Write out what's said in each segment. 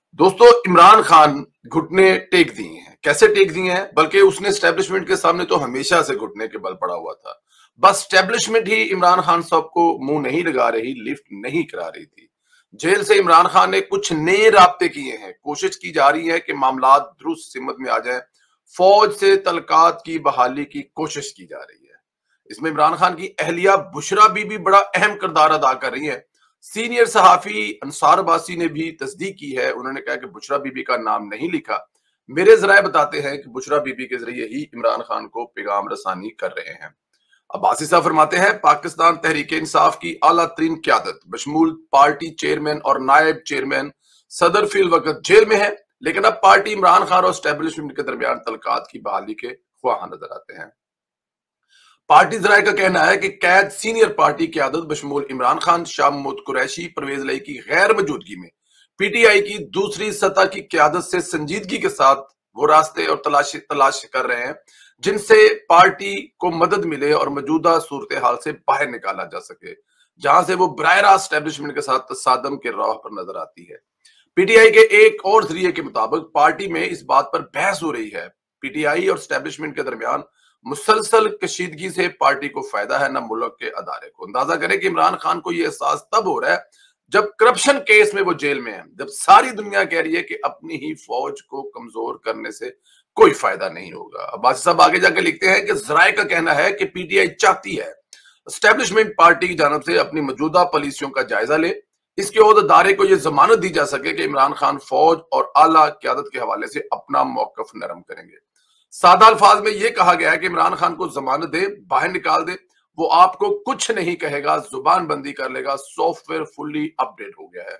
दोस्तों, इमरान खान घुटने टेक दिए हैं। कैसे टेक दिए हैं? बल्कि उसने एस्टेब्लिशमेंट के सामने तो हमेशा से घुटने के बल पड़ा हुआ था। बस एस्टेब्लिशमेंट ही इमरान खान साहब को मुंह नहीं लगा रही, लिफ्ट नहीं करा रही थी। जेल से इमरान खान ने कुछ नए राब्ते किए हैं। कोशिश की जा रही है कि मामलात दुरुस्त सिमत में आ जाए। फौज से तलकात की बहाली की कोशिश की जा रही है। इसमें इमरान खान की अहलिया बुशरा बीबी बड़ा अहम किरदार अदा कर रही है। सीनियर सहाफी अंसार अब्बासी ने भी तस्दीक की है। उन्होंने कहा कि बुशरा बीबी का नाम नहीं लिखा। मेरे जराए बताते हैं कि बुशरा बीबी के जरिए ही इमरान खान को पैगाम रसानी कर रहे हैं। अब्बासी साहब फरमाते हैं, पाकिस्तान तहरीक इंसाफ की आला तरीन क्यादत बशमूल पार्टी चेयरमैन और नायब चेयरमैन सदर फिल वक्त जेल में है, लेकिन अब पार्टी इमरान खान और एस्टेब्लिशमेंट के दरमियान तलकात की बहाली के ख्वाह नजर आते हैं। पार्टी जराये का कहना है कि कैद सीनियर पार्टी क्यादत बशमूल इमरान खान, शाह महमूद कुरैशी, परवेज लाई की गैर मौजूदगी में पीटीआई की दूसरी सतह की क्यादत से संजीदगी के साथ वो रास्ते और तलाश कर रहे हैं जिनसे पार्टी को मदद मिले और मौजूदा सूरत हाल से बाहर निकाला जा सके, जहां से वो बराह रास्त एस्टेब्लिशमेंट के साथ तसादम के राह पर नजर आती है। पीटीआई के एक और जरिए के मुताबिक पार्टी में इस बात पर बहस हो रही है। पीटीआई और एस्टेब्लिशमेंट के दरमियान मुसलसल कशीदगी से पार्टी को फायदा है, न मुल्क के अदारे को। अंदाजा करें कि इमरान खान को यह एहसास तब हो रहा है जब करप्शन केस में वो जेल में है, जब सारी दुनिया कह रही है कि अपनी ही फौज को कमजोर करने से कोई फायदा नहीं होगा। अब्बासी साहब आगे जाकर लिखते हैं कि जराये का कहना है कि पीटीआई चाहती है एस्टेब्लिशमेंट पार्टी की जानब से अपनी मौजूदा पॉलिसियों का जायजा ले, इसके ओहदेदारे को यह जमानत दी जा सके कि इमरान खान फौज और आला क्यादत के हवाले से अपना मौकफ नरम करेंगे। सादा अल्फाज में यह कहा गया है कि इमरान खान को जमानत दे, बाहर निकाल दे, वो आपको कुछ नहीं कहेगा, जुबान बंदी कर लेगा, सॉफ्टवेयर फुल्ली अपडेट हो गया है।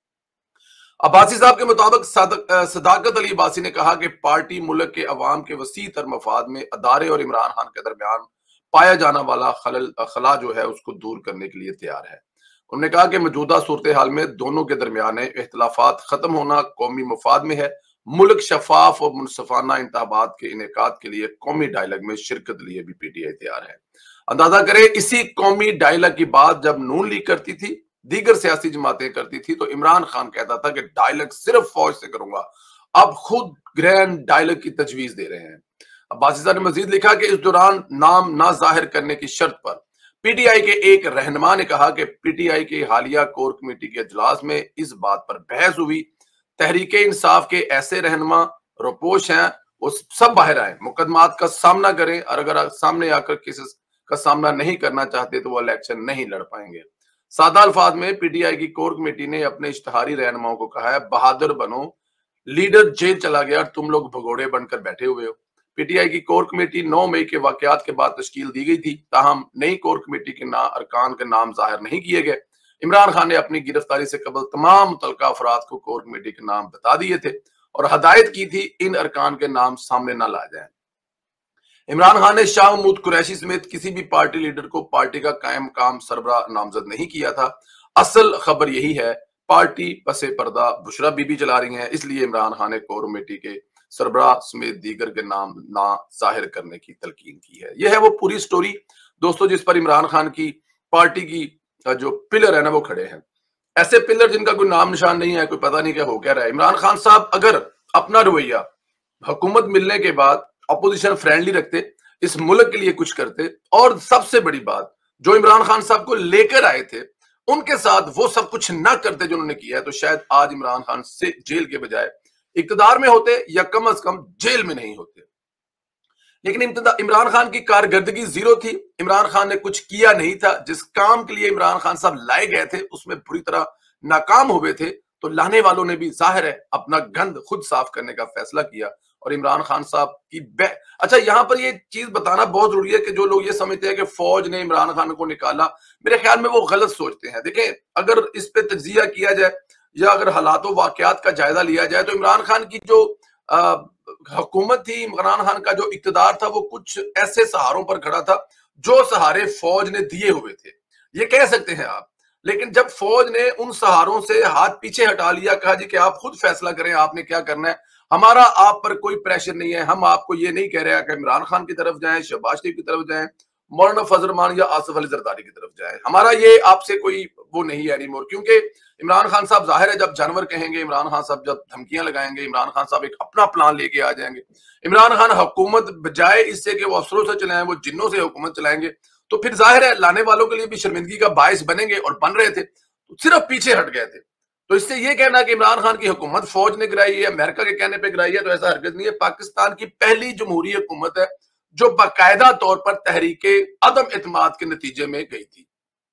अब्बासी साहब के मुताबिक सदाकत अली अब्बासी ने कहा कि पार्टी मुल्क के अवाम के वसी तर मफाद में अदारे और इमरान खान के दरमियान पाया जाना वाला खला जो है उसको दूर करने के लिए तैयार है। उन्होंने कहा कि मौजूदा सूरत हाल में दोनों के दरमियान इख्तलाफात खत्म होना कौमी मफाद में है। मुल्क शफाफ और मुनसफाना इंतखाबात के इनेकाद के लिए कौमी डायलॉग में शिरकत लिए भी पीटीआई तैयार है। अंदाजा करें, इसी कौमी डायलॉग की बात जब नून लीग करती थी, दीगर सियासी जमातें करती थी, तो इमरान खान कहता था कि डायलॉग सिर्फ फौज से करूंगा। अब खुद ग्रैंड डायलॉग की तजवीज दे रहे हैं। अब्बासी साहब ने मजीद लिखा कि इस दौरान नाम ना जाहिर करने की शर्त पर पीटीआई के एक रहनुमा ने कहा कि पीटीआई की हालिया कोर कमेटी के इजलास में इस बात पर बहस हुई। तहरीक इंसाफ के ऐसे रहनुमा रोपोश हैं, वो सब बाहर आए, मुकदमात का सामना करें, और अगर सामने आकर किसी का सामना नहीं करना चाहते तो वो इलेक्शन नहीं लड़ पाएंगे। सादा अल्फाज में पीटीआई की कोर कमेटी ने अपने इश्तहारी रहनुमाओं को कहा है, बहादुर बनो, लीडर जेल चला गया और तुम लोग भगोड़े बनकर बैठे हुए हो। पीटीआई की कोर कमेटी 9 मई के वाकयात के बाद तश्कील दी गई थी, ताहम नई कोर कमेटी के अरकान के नाम जाहिर नहीं किए गए। इमरान खान ने अपनी गिरफ्तारी से कबल तमाम मुतल्लका अफराद को कोर कमेटी के नाम बता दिए थे और हदायत की थी इन अरकान के नाम सामने न ला जाए। इमरान खान ने शाह महमूद कुरैशी समेत किसी भी पार्टी लीडर को पार्टी का कायम काम सरबरा नामजद नहीं किया था। असल खबर यही है, पार्टी पसे पर्दा बुशरा बीबी चला रही है, इसलिए इमरान खान ने कोर कमेटी के सरबरा समेत दीगर के नाम ना जाहिर करने की तलकीन की है। यह है वो पूरी स्टोरी दोस्तों, जिस पर इमरान खान की पार्टी की जो पिलर है ना वो खड़े हैं। ऐसे पिलर जिनका कोई नाम निशान नहीं है, कोई पता नहीं क्या हो क्या रहा है। इमरान खान साहब अगर अपना रवैया हुकूमत मिलने के बाद अपोजिशन फ्रेंडली रखते, इस मुल्क के लिए कुछ करते, और सबसे बड़ी बात जो इमरान खान साहब को लेकर आए थे उनके साथ वो सब कुछ ना करते जो उन्होंने किया है, तो शायद आज इमरान खान से जेल के बजाय इक्तदार में होते या कम अज कम जेल में नहीं होते। लेकिन इमरान खान की कारकर्दगी जीरो थी। इमरान खान ने कुछ किया नहीं था। जिस काम के लिए इमरान खान साहब लाए गए थे उसमें बुरी तरह नाकाम हुए थे, तो लाने वालों ने भी जाहिर है अपना गंद खुद साफ करने का फैसला किया। और इमरान खान साहब की अच्छा, यहां पर ये चीज बताना बहुत जरूरी है कि जो लोग ये समझते हैं कि फौज ने इमरान खान को निकाला, मेरे ख्याल में वो गलत सोचते हैं। देखें, अगर इस पे तजिया किया जाए या अगर हालात वाकयात का जायजा लिया जाए तो इमरान खान की जो हुकूमत थी, इमरान खान का जो इक्तदार था, वो कुछ ऐसे सहारों पर खड़ा था जो सहारे फौज ने दिए हुए थे, ये कह सकते हैं आप। लेकिन जब फौज ने उन सहारों से हाथ पीछे हटा लिया, कहा जी कि आप खुद फैसला करें आपने क्या करना है, हमारा आप पर कोई प्रेशर नहीं है, हम आपको ये नहीं कह रहे हैं कि इमरान खान की तरफ जाएं, शहबाज शरीफ की तरफ जाएं, मौलाना फजल रहमान या आसिफ अली जरदारी की तरफ जाए। हमारा ये आपसे कोई वो नहीं है एनीमोर, क्योंकि इमरान खान साहब जाहिर है जब जानवर कहेंगे, इमरान खान साहब जब धमकियां लगाएंगे, इमरान खान साहब एक अपना प्लान लेके आ जाएंगे। इमरान खान हुकूमत बजाय इससे कि वो अफसरों से चलाएं, वो जिन्नों से हुकूमत चलाएंगे, तो फिर जाहिर है लाने वालों के लिए भी शर्मिंदगी का बायस बनेंगे, और बन रहे थे, तो सिर्फ पीछे हट गए थे। तो इससे ये कहना कि इमरान खान की हुकूमत फौज ने गिराई है, अमेरिका के कहने पे गिराई है, तो ऐसा हरगिज नहीं है। पाकिस्तान की पहली जमहूरी हुकूमत है जो बाकायदा तौर पर तहरीके अदम इत्मीनान के नतीजे में गई थी।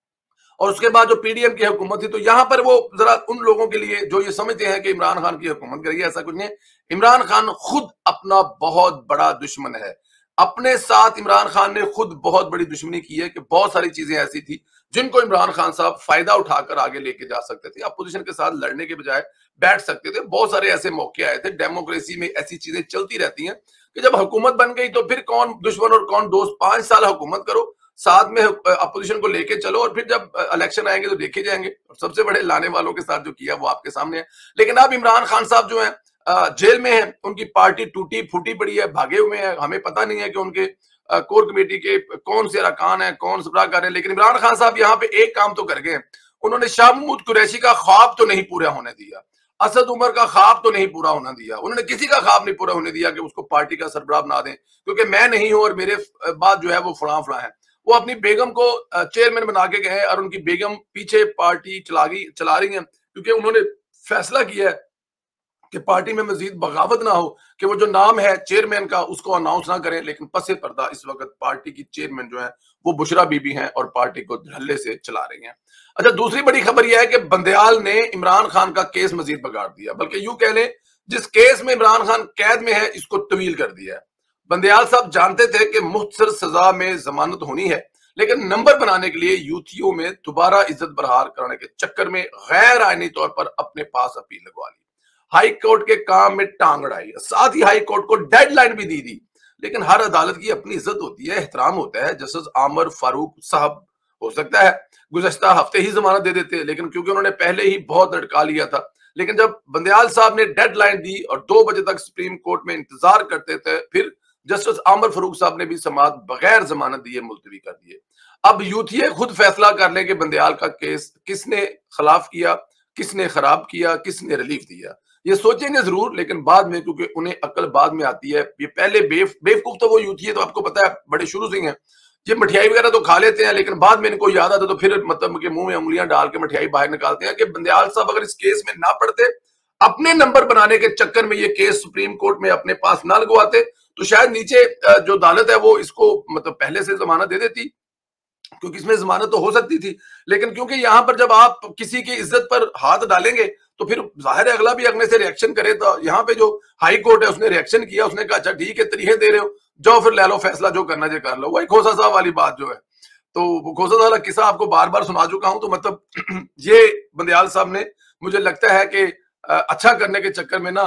और उसके बाद जो पीडीएम की हुकूमत थी, तो यहां पर वो जरा उन लोगों के लिए जो ये समझते हैं कि इमरान खान की हुकूमत करेगी, ऐसा कुछ नहीं। इमरान खान खुद अपना बहुत बड़ा दुश्मन है। अपने साथ इमरान खान ने खुद बहुत बड़ी दुश्मनी की है कि बहुत सारी चीजें ऐसी थी जिनको इमरान खान साहब फायदा उठाकर आगे लेके जा सकते थे, अपोजिशन के साथ लड़ने के बजाय बैठ सकते थे। बहुत सारे ऐसे मौके आए थे। डेमोक्रेसी में ऐसी चीजें चलती रहती हैं कि जब हुकूमत बन गई तो फिर कौन दुश्मन और कौन दोस्त। 5 साल हुकूमत करो, साथ में अपोजिशन को लेके चलो, और फिर जब इलेक्शन आएंगे तो देखे जाएंगे। और सबसे बड़े लाने वालों के साथ जो किया वो आपके सामने है। लेकिन अब इमरान खान साहब जो है जेल में है, उनकी पार्टी टूटी फूटी पड़ी है, भागे हुए हैं। हमें पता नहीं है कि उनके कोर कमेटी के कौन से अरकान है, कौन सबरा कर रहे हैं। लेकिन इमरान खान साहब यहाँ पे एक काम तो कर गए, उन्होंने शाह महमूद कुरैशी का ख्वाब तो नहीं पूरा होने दिया, असद उमर का ख्वाब तो नहीं पूरा होने दिया, उन्होंने किसी का ख्वाब नहीं पूरा होने दिया कि उसको पार्टी का सरबराह बना दें, क्योंकि मैं नहीं हूं और मेरे बाद जो है वो फला फला है। वो अपनी बेगम को चेयरमैन बना के गए और उनकी बेगम पीछे पार्टी चला रही है, क्योंकि उन्होंने फैसला किया है कि पार्टी में मजीद बगावत ना हो, कि वो जो नाम है चेयरमैन का उसको अनाउंस ना करें। लेकिन पसे पर्दा इस वक्त पार्टी की चेयरमैन जो है वो बुशरा बीबी हैं और पार्टी को धड़ल्ले से चला रही हैं। अच्छा, दूसरी बड़ी खबर यह है कि बंदयाल ने इमरान खान का केस मजीद बिगाड़ दिया, बल्कि यूं कह लें जिस केस में इमरान खान कैद में है इसको तवील कर दिया है। बंदयाल साहब जानते थे कि मुख्तसर सजा में जमानत होनी है, लेकिन नंबर बनाने के लिए यूथियों में दोबारा इज्जत बरहाल करने के चक्कर में गैर आईनी तौर पर अपने पास अपील लगवा ली। हाई कोर्ट के काम में टांग अड़ाई, साथ ही हाई कोर्ट को डेडलाइन भी दी थी। लेकिन हर अदालत की अपनी इज्जत होती है, एहतराम होता है। जस्टिस आमर फारूक साहब हो सकता है गुज़श्ता हफ्ते ही जमानत दे देते, लेकिन क्योंकि उन्होंने पहले ही बहुत लटका लिया था। लेकिन जब बंदयाल साहब ने डेडलाइन दी और 2 बजे तक सुप्रीम कोर्ट में इंतजार करते थे, फिर जस्टिस आमर फारूक साहब ने भी समाअत बगैर जमानत दिए मुलतवी कर दिए। अब यूथिये खुद फैसला कर लें कि बंदयाल का केस किसने खिलाफ किया, किसने खराब किया, किसने रिलीफ दिया। ये सोचेंगे जरूर, लेकिन बाद में, क्योंकि उन्हें अकल बाद में आती है। ये पहले बेवकूफ तो वो यूथी है, तो आपको पता है बड़े शुरू से ही हैं। ये मिठाई वगैरह तो खा लेते हैं, लेकिन बाद में इनको याद आता तो फिर मतलब के मुंह में उंगलियां डाल के मिठाई बाहर निकालते हैं कि बंदयाल साहब अगर इस केस में ना पड़ते, अपने नंबर बनाने के चक्कर में ये केस सुप्रीम कोर्ट में अपने पास ना लगवाते, तो शायद नीचे जो अदालत है वो इसको मतलब पहले से जमानत दे देती, क्योंकि इसमें जमानत तो हो सकती थी। लेकिन क्योंकि यहां पर जब आप किसी की इज्जत पर हाथ डालेंगे तो फिर जाहिर है अगला भी अगले से रिएक्शन करे। तो यहाँ पे जो हाई कोर्ट है उसने रिएक्शन किया, उसने कहा अच्छा ठीक है, तरीके दे रहे हो, जाओ फिर ले लो फैसला, जो करना जो कर लो। वही खोसा साहब वाली बात जो है, तो खोसा साहब वाला किस्सा आपको बार बार सुना चुका हूं। तो मतलब ये बंदयाल साहब ने मुझे लगता है कि अच्छा करने के चक्कर में ना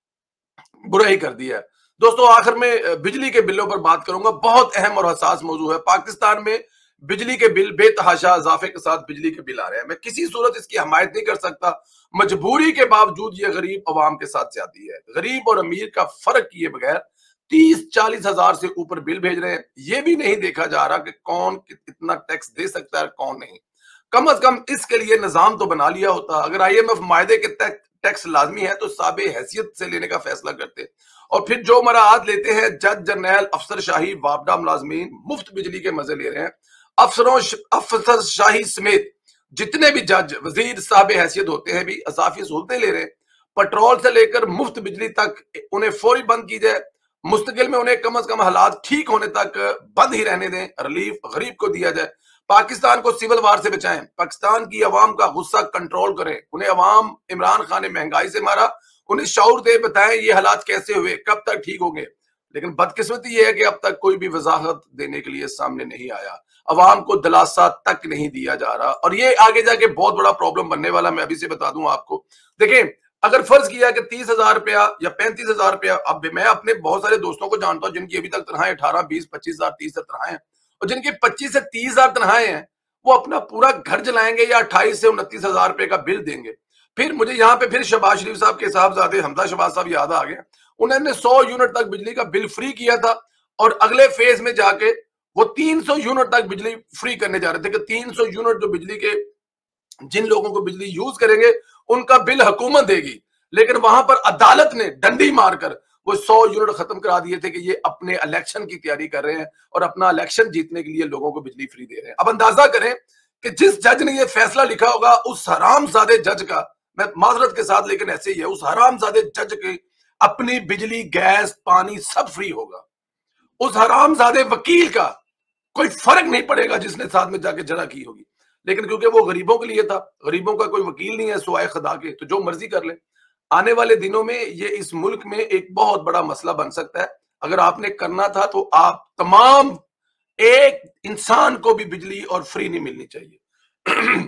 बुरा ही कर दिया है। दोस्तों, आखिर में बिजली के बिलों पर बात करूंगा। बहुत अहम और हसास मौजू है। पाकिस्तान में बिजली के बिल बेतहाशा इजाफे के साथ बिजली के बिल आ रहे हैं। मैं किसी सूरत इसकी हमायत नहीं कर सकता, मजबूरी के बावजूद ये गरीब अवाम के साथ ज्यादती है। गरीब और अमीर का फर्क किए बगैर 30-40 हजार से ऊपर बिल भेज रहे हैं। ये भी नहीं देखा जा रहा कि कौन कितना टैक्स दे सकता है, कौन नहीं। कम अज कम इसके लिए निजाम तो बना लिया होता। अगर IMF मायदे के टैक्स लाजमी है तो साबे हैसियत से लेने का फैसला करते, और फिर जो मराहत लेते हैं जज जर्नैल, अफसरशाही, वापडा मुलाजमीन मुफ्त बिजली के मजे ले रहे हैं। अफसरशाही समेत जितने भी जज, वजीर, साहब हैसियत होते हैं भी अजाफी सहूलतें ले रहे हैं। पेट्रोल से लेकर मुफ्त बिजली तक उन्हें फौरी बंद की जाए। मुस्तकिल में उन्हें कम अज कम हालात ठीक होने तक बंद ही रहने दें। रिलीफ गरीब को दिया जाए। पाकिस्तान को सिविल वार से बचाएं। पाकिस्तान की अवाम का गुस्सा कंट्रोल करें। उन्हें अवाम इमरान खान ने महंगाई से मारा, उन्हें शऊर दे, बताएं ये हालात कैसे हुए, कब तक ठीक होंगे। लेकिन बदकिस्मती ये है कि अब तक कोई भी वजाहत देने के लिए सामने नहीं आया। अवाम को दिलासा तक नहीं दिया जा रहा, और ये आगे जाके बहुत बड़ा प्रॉब्लम बनने वाला। मैं अभी से बता दूं आपको। देखें, अगर फर्ज किया कि 30,000 रुपया या 35,000 रुपया, अब मैं अपने बहुत सारे दोस्तों को जानता हूं जिनकी अभी तक तनख्वाहें 18, 20, 25,000, 30,000 तनख्वाहें हैं, और जिनकी 25 से 30,000 तनख्वाहें हैं, वो अपना पूरा घर जलाएंगे या 28 से 29,000 रुपए का बिल देंगे। फिर मुझे यहाँ पे फिर शहबाज शरीफ साहब के साहबजादे हमजा शहबाज साहब याद आ गए। उन्होंने 100 यूनिट तक बिजली का बिल फ्री किया था, और अगले फेज में जाके वो 300 यूनिट तक बिजली फ्री करने जा रहे थे कि 300 यूनिट जो बिजली के जिन लोगों को बिजली यूज करेंगे उनका बिल हुकूमत देगी। लेकिन वहां पर अदालत ने डंडी मारकर वो 100 यूनिट खत्म करा दिए थे कि ये अपने इलेक्शन की तैयारी कर रहे हैं और अपना इलेक्शन जीतने के लिए लोगों को बिजली फ्री दे रहे हैं। अब अंदाजा करें कि जिस जज ने ये फैसला लिखा होगा, उस हरामजादे जज का, मैं माजरत के साथ लेकिन ऐसे ही है, उस हरामजादे जज की अपनी बिजली, गैस, पानी सब फ्री होगा। उस हरामजादे वकील का कोई फर्क नहीं पड़ेगा जिसने साथ में जाके जरा की होगी। लेकिन क्योंकि वो गरीबों के लिए था, गरीबों का कोई वकील नहीं है सुवाए खुदा के, तो जो मर्जी कर ले। आने वाले दिनों में ये इस मुल्क में एक बहुत बड़ा मसला बन सकता है। अगर आपने करना था तो आप तमाम, एक इंसान को भी बिजली और फ्री नहीं मिलनी चाहिए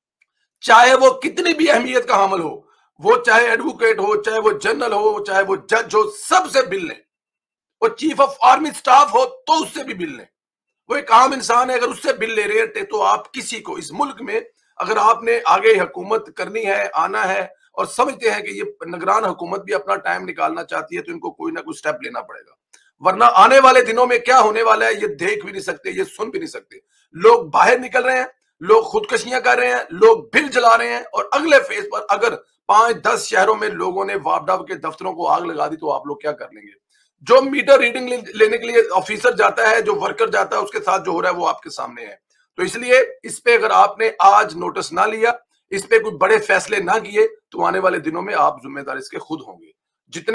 चाहे वो कितनी भी अहमियत का हामिल हो, वो चाहे एडवोकेट हो, चाहे वो जनरल हो, चाहे वो जज हो, सबसे बिल लें। वो चीफ ऑफ आर्मी स्टाफ हो तो उससे भी बिल लें। वो एक आम इंसान है, अगर उससे बिल ले रहे हैं तो आप किसी को इस मुल्क में, अगर आपने आगे हुकूमत करनी है, आना है और समझते हैं कि ये निगरान हुकूमत भी अपना टाइम निकालना चाहती है, तो इनको कोई ना कोई स्टेप लेना पड़ेगा। वरना आने वाले दिनों में क्या होने वाला है ये देख भी नहीं सकते, ये सुन भी नहीं सकते। लोग बाहर निकल रहे हैं, लोग खुदकशियां कर रहे हैं, लोग बिल जला रहे हैं, और अगले फेज पर अगर 5-10 शहरों में लोगों ने वापडा के दफ्तरों को आग लगा दी तो आप लोग क्या कर लेंगे? जो मीटर रीडिंग लेने के लिए ऑफिसर जाता है, जो वर्कर जाता है, उसके साथ जो हो रहा है वो आपके सामने है। तो इसलिए इस पे अगर आपने आज नोटिस ना लिया, इस पे कुछ बड़े फैसले ना किए, तो आने वाले दिनों में आप जिम्मेदार इसके खुद होंगे। जितने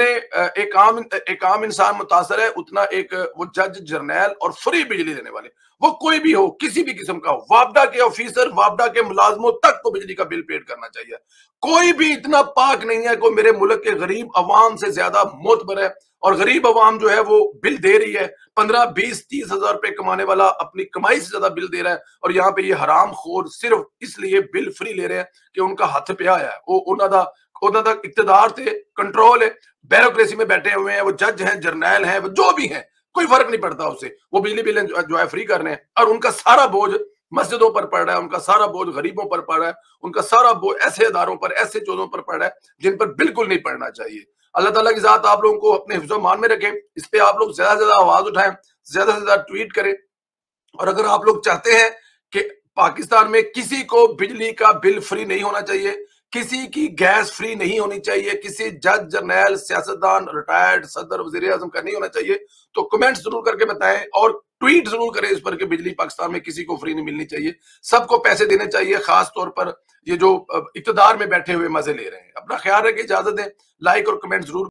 एक आम इंसान मुतासर है, उतना एक वो जज, जर्नैल और फ्री बिजली देने वाले, वो कोई भी हो, किसी भी किस्म का हो, वापडा के ऑफिसर, वापडा के मुलाजमों तक को बिजली का बिल पेड करना चाहिए। कोई भी इतना पाक नहीं है, कोई मेरे मुल्क के गरीब अवाम से ज्यादा मोतबर है, और गरीब अवाम जो है वो बिल दे रही है। 15, 20, 30 हजार रुपए कमाने वाला अपनी कमाई से ज्यादा बिल दे रहा है, और यहाँ पे ये हराम खोर सिर्फ इसलिए बिल फ्री ले रहे हैं कि उनका हथ पे आया है, वो उन्होंने इक्तदार थे, कंट्रोल है, ब्यूरोक्रेसी में बैठे हुए हैं, वो जज हैं, जर्नैल हैं, वो जो भी हैं, कोई फर्क नहीं पड़ता उससे। वो बिजली बिल जो है फ्री कर रहे हैं, और उनका सारा बोझ मस्जिदों पर पड़ रहा है, उनका सारा बोझ गरीबों पर पड़ रहा है, उनका सारा बोझ ऐसे इदारों पर, ऐसे चीजों पर पड़ रहा है जिन पर बिल्कुल नहीं पड़ना चाहिए। अल्लाह ताला की ज़ात आप लोगों को अपने हिफ्ज़ मान में रखे। इस पे आप लोग ज्यादा से ज्यादा आवाज उठाएं, ज्यादा से ज्यादा ट्वीट करें। और अगर आप लोग चाहते हैं कि पाकिस्तान में किसी को बिजली का बिल फ्री नहीं होना चाहिए, किसी की गैस फ्री नहीं होनी चाहिए, किसी जज, जर्नैल, सियासतदान, रिटायर्ड सदर, वजीर आजम का नहीं होना चाहिए, तो कमेंट जरूर करके बताएं और ट्वीट जरूर करें इस पर कि बिजली पाकिस्तान में किसी को फ्री नहीं मिलनी चाहिए, सबको पैसे देने चाहिए, खास तौर पर ये जो इक्तदार में बैठे हुए मजे ले रहे हैं। अपना ख्याल रखें, इजाजत दें, लाइक और कमेंट जरूर